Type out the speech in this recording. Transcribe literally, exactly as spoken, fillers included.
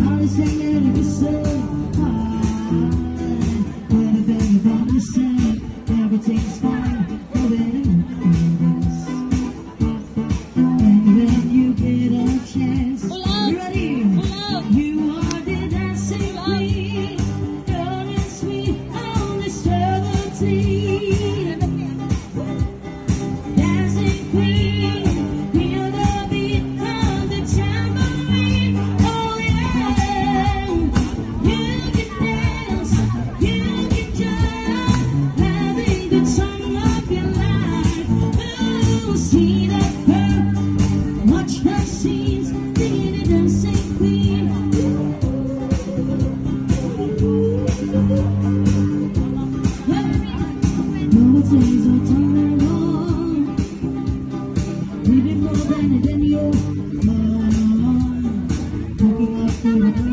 Everything's fine, and when you get a chance, you ready? You are the dancing queen, young and sweet on the seventeen. Dancing queen, feel the beat of the tambourine. Oh yeah, you can dance, you can jump, having the time of your life. Oh, see that girl, watch her scenes, being a dancing queen. No things are turning on, living more than than you are. Looking up to the